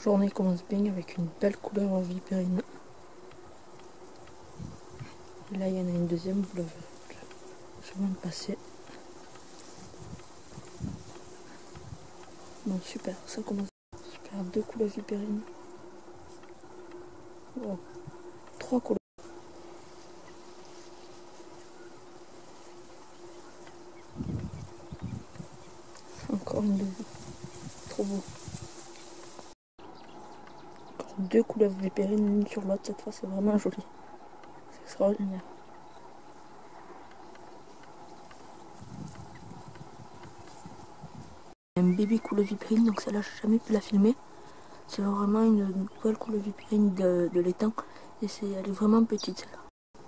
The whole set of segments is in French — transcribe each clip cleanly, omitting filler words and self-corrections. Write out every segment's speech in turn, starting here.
journée commence bien avec une belle couleur vipérine. Et là, il y en a une deuxième, vous l'avez sûrement passer. Bon, super, ça commence. Super, 2 couleurs vipérines. Oh, 3 couleurs. Encore une deuxième. Trop beau. Encore 2 couleurs vipérines l'une sur l'autre, cette fois, c'est vraiment joli. C'est extraordinaire. Un bébé couleur vipérine, donc celle-là, j'ai jamais pu la filmer. C'est vraiment une nouvelle couleur vipérine de l'étang. Et elle est vraiment petite, celle-là.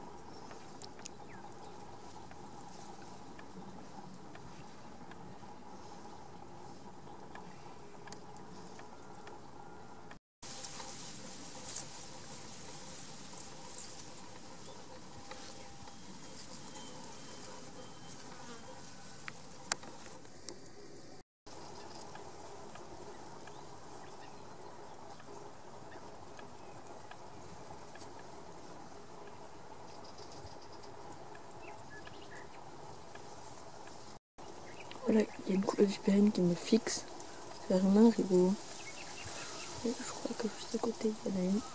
Voilà, il y a une couleur vipérine qui me fixe. C'est vraiment rigolo. Et je crois que juste à côté, il y en a une.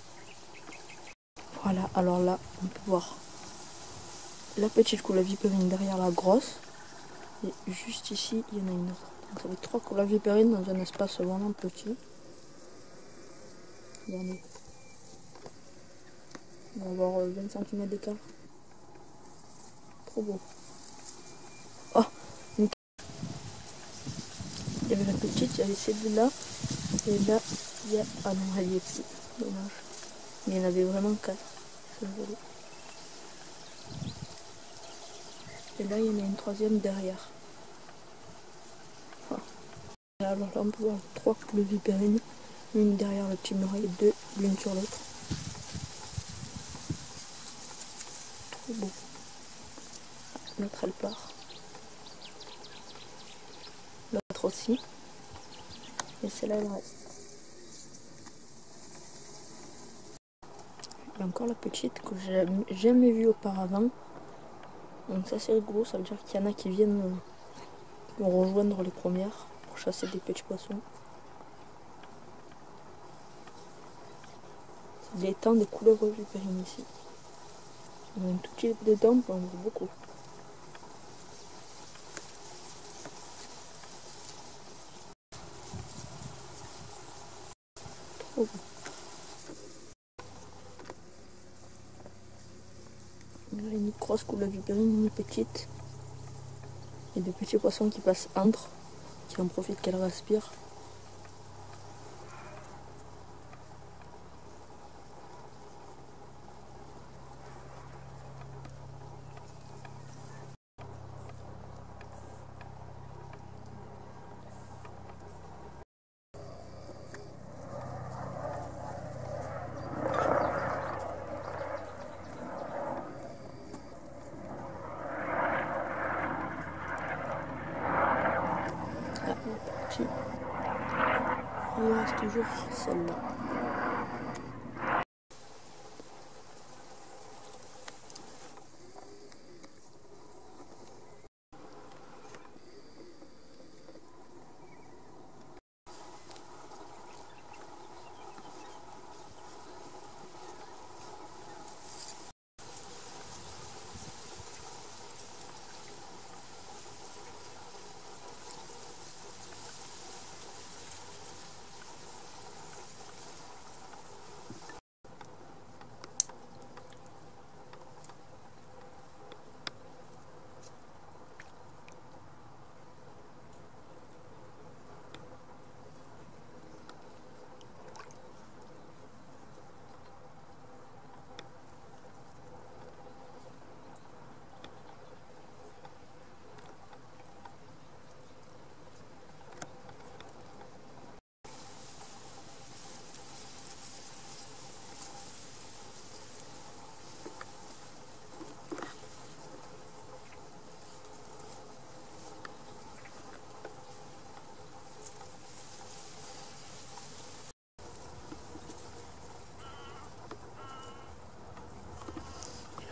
Voilà, alors là, on peut voir la petite couleur vipérine derrière la grosse. Et juste ici, il y en a une autre. Donc ça fait 3 couleurs vipérines dans un espace vraiment petit. Regardez. On va avoir 20 cm d'écart. Trop beau. Oh, il y avait la petite, il y avait celle-là. Et là, il y a... Ah non, elle y est plus. Dommage. Mais il y en avait vraiment 4. C'est joli. Et là, il y en a une troisième derrière. Voilà. Et alors là, on peut voir 3 couleurs vipérines. Une derrière le petit mur et 2 l'une sur l'autre. Trop beau. L'autre, elle part. L'autre aussi. Et celle-là, elle reste. Il y a encore la petite que j'ai jamais vue auparavant. Donc ça, c'est rigolo. Ça veut dire qu'il y en a qui viennent rejoindre les premières pour chasser des petits poissons. C'est des temps des couleurs vipérines ici. On a un tout petit peu de temps, on en voit beaucoup. Trop beau. Il y a une grosse couleur vipérine, une petite. Il y a des petits poissons qui passent entre, qui en profitent qu'elle respire. Ah, petit. Il reste toujours celle-là.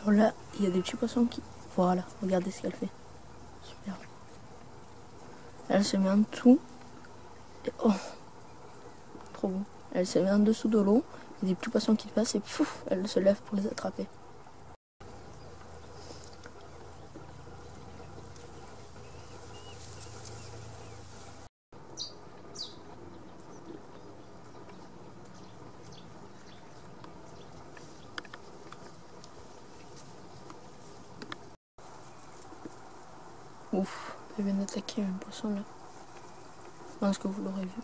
Alors là, il y a des petits poissons qui... Voilà, regardez ce qu'elle fait. Super. Elle se met en dessous. Et oh, trop beau. Elle se met en dessous de l'eau. Il y a des petits poissons qui passent et pouf, elle se lève pour les attraper. Ouf, elle vient d'attaquer un poisson là. Je pense que vous l'aurez vu.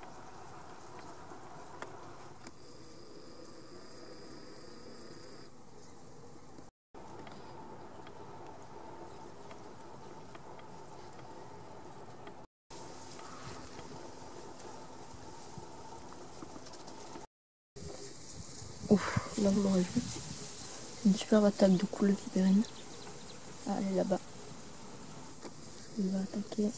Ouf, là vous l'aurez vu. Une superbe attaque de coule vipérine. Ah, elle est là-bas. Il va attaquer.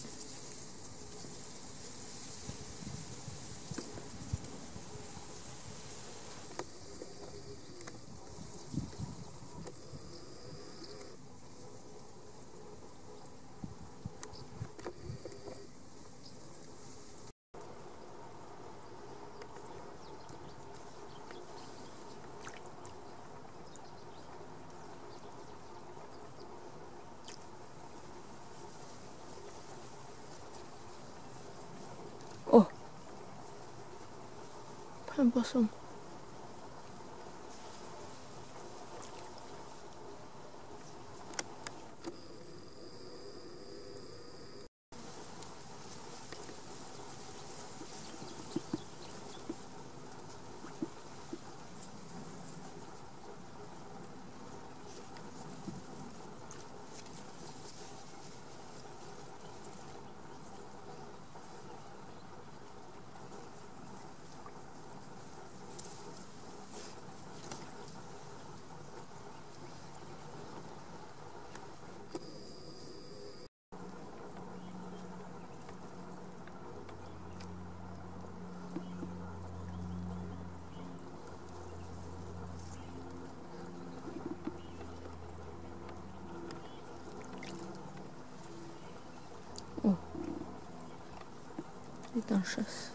Oh, pas un poisson. Oh, il est en chasse.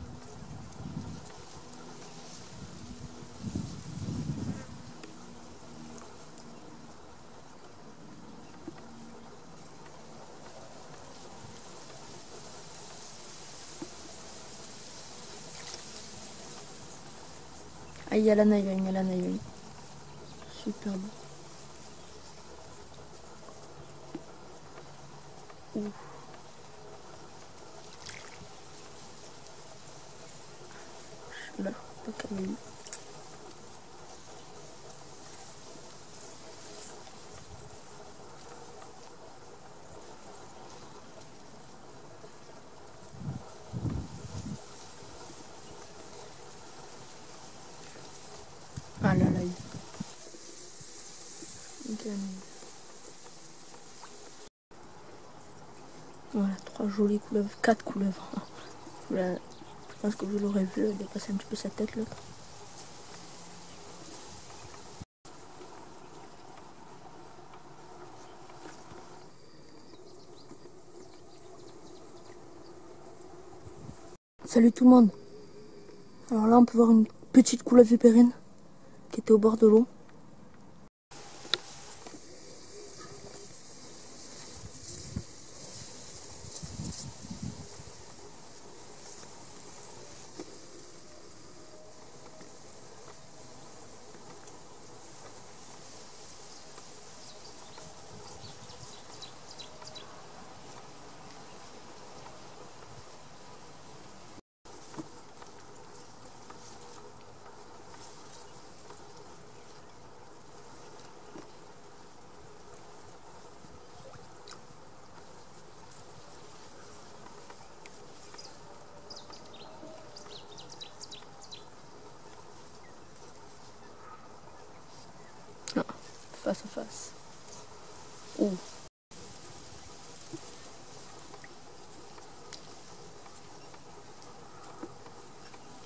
Ah, il y a la naïve, il y a la naïve. Superbe. Ouf. Là, pas qu'elle est. Ah là là, voilà, 3 jolies couleuvres, 4 couleuvres. Là, je pense que vous l'aurez vu, elle dépasse un petit peu sa tête là. Salut tout le monde. Alors là, on peut voir une petite couleuvre vipérine qui était au bord de l'eau. Ah, face à face. Ouh.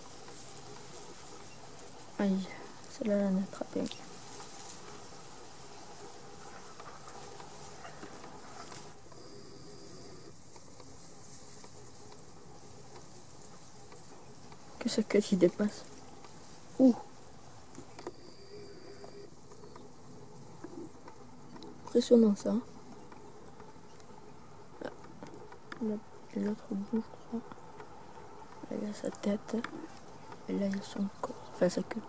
Aïe, celle-là, elle en a attrapé. que sa queue qui dépasse. Ouh. Impressionnant ça. Là, l'autre bout, je crois. Là, il y a sa tête. Et là, il y a son corps. Enfin, sa queue.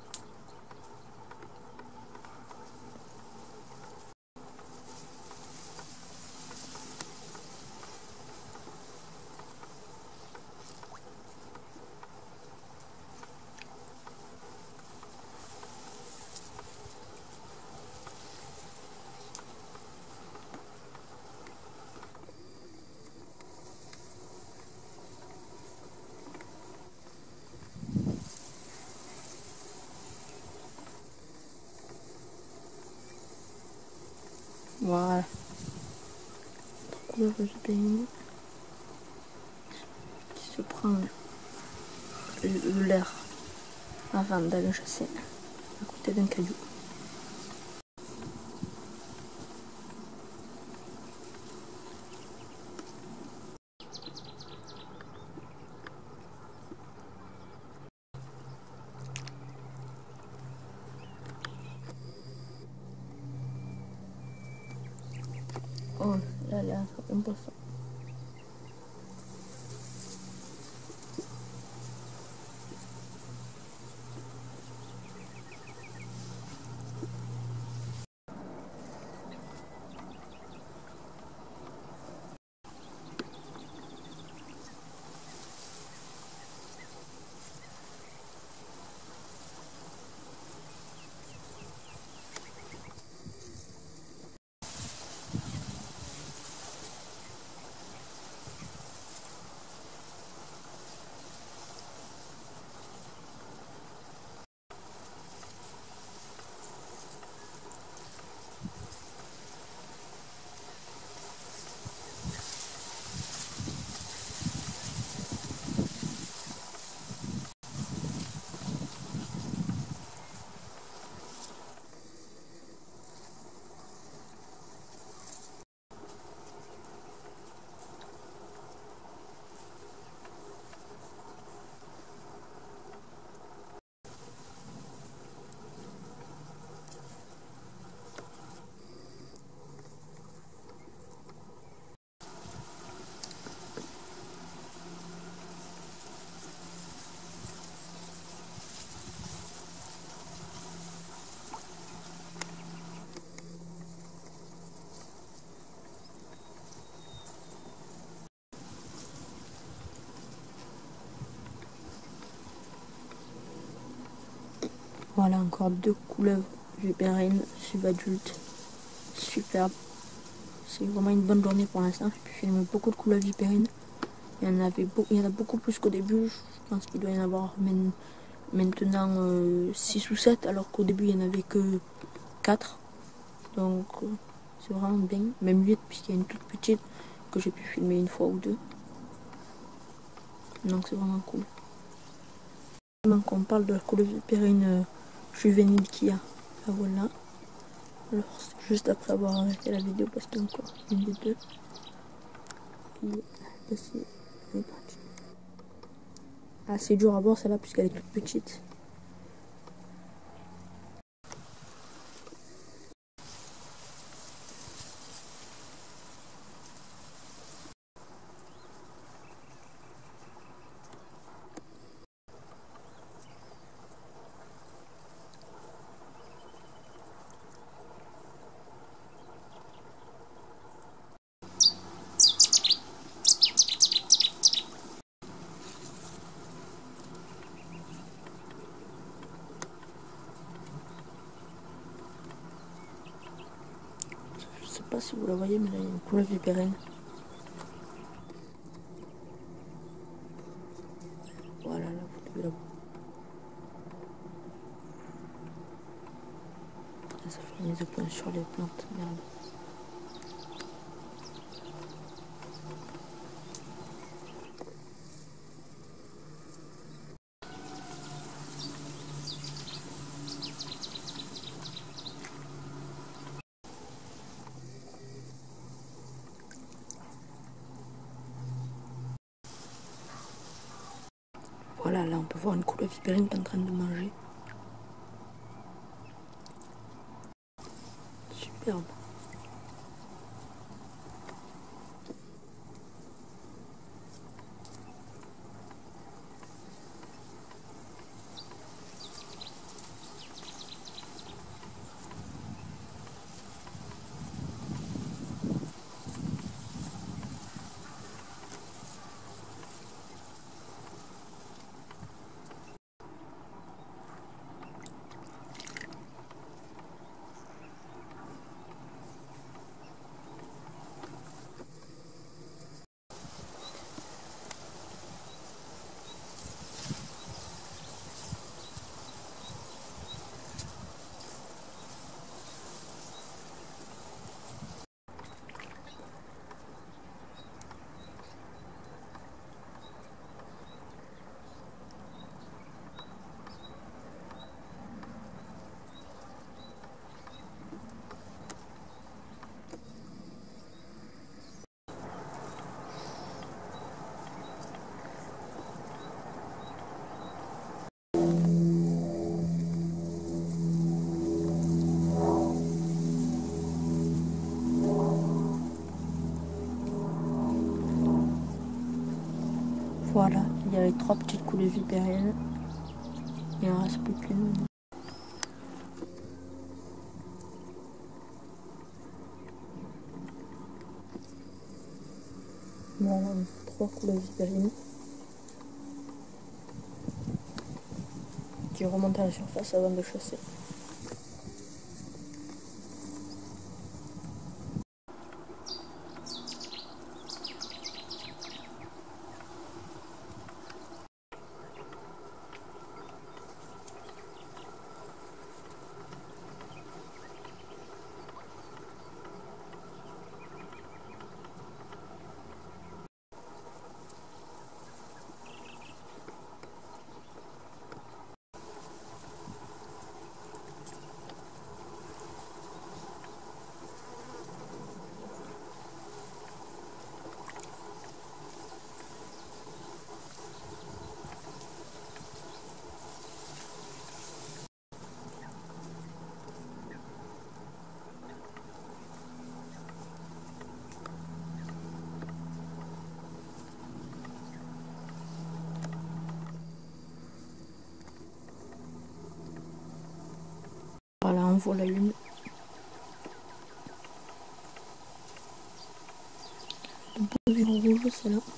Voilà. Couleur végétaline qui se prend l'air avant d'aller chasser à côté d'un caillou. Oh, là, là, un poisson. Voilà encore 2 couleuvres vipérines subadulte. Superbe. C'est vraiment une bonne journée pour l'instant. J'ai pu filmer beaucoup de couleuvres vipérines. Il y en a beaucoup plus qu'au début. Je pense qu'il doit y en avoir maintenant 6 ou 7, alors qu'au début il n'y en avait que 4. Donc c'est vraiment bien. Même 8 puisqu'il y a une toute petite que j'ai pu filmer une fois ou deux. Donc c'est vraiment cool. Donc on parle de la couleuvre vipérine juvénile qu'il y a. La voilà. Alors c'est juste après avoir arrêté la vidéo parce qu'il y a encore une des deux. Et voici, elle est partie. Ah, c'est dur à voir celle-là puisqu'elle est toute petite. Je sais pas si vous la voyez, mais là il y a une couleuvre vipérine. Voilà, là vous devez la voir. Ça fait des points sur les plantes. Merde. Voilà, là on peut voir une couleuvre vipérine qui est en train de manger. Superbe. Voilà, il y avait 3 petites couleuvres vipériennes. Il en reste plus qu'une. Voilà, 3 couleuvres vipérines qui remontent à la surface avant de chasser. Voilà, on voit la une. De beaux yeux rouges, c'est là.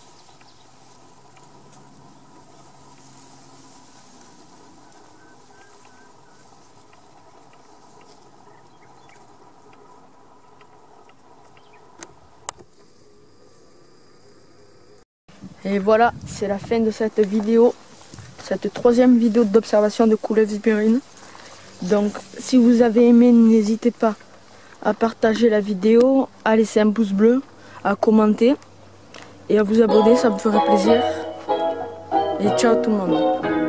Et voilà, c'est la fin de cette vidéo, cette 3e vidéo d'observation de couleuvres vipérines. Donc si vous avez aimé, n'hésitez pas à partager la vidéo, à laisser un pouce bleu, à commenter et à vous abonner, ça me ferait plaisir. Et ciao tout le monde.